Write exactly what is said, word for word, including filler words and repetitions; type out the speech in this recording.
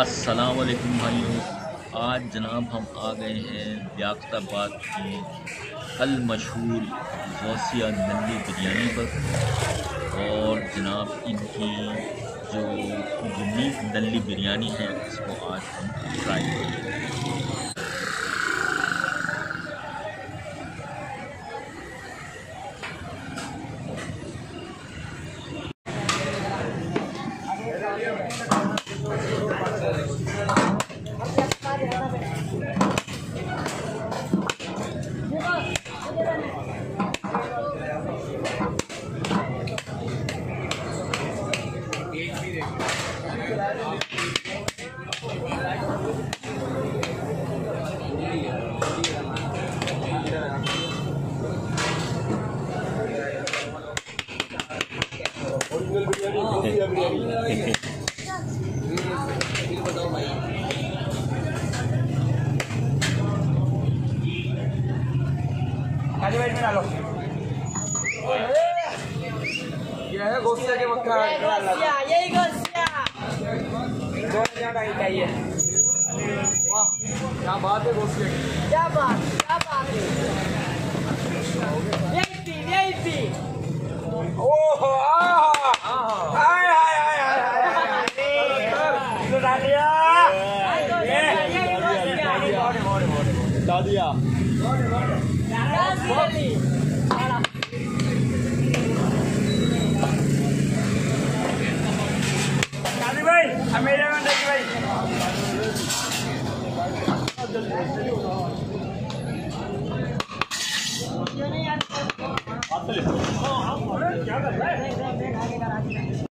अस्सलाम वालेकुम भाइयों। आज जनाब हम आ गए हैं लियाकताबाद की कल मशहूर गौसिया नल्ली बिरयानी पर, और जनाब इनकी जो यूनिक नल्ली बिरयानी है इसको आज हम ट्राई करेंगे। ये है गोश्त के मक्खा, यही गोश्त चाहिए। वाह क्या बात है गोश्त की, क्या बात क्या बात है। यही पी यही पी ओह हाय हाय हाय हाय डालिया दादिया भाई मेरे में देखिए भाई